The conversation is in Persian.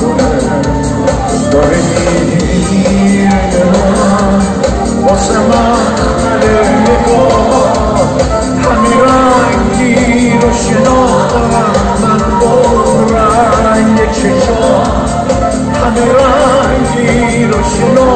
داره میره واسه من نگاه همین رنگی رو شناختم من با رنگ چشام همین رنگی رو شناختم